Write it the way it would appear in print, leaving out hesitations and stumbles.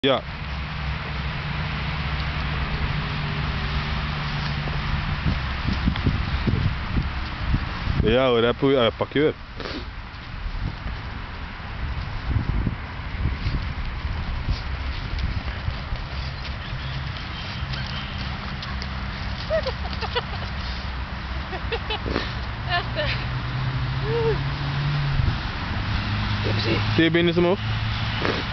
Ja. Ja hoor, pak je weer. Zie je binnen omhoog?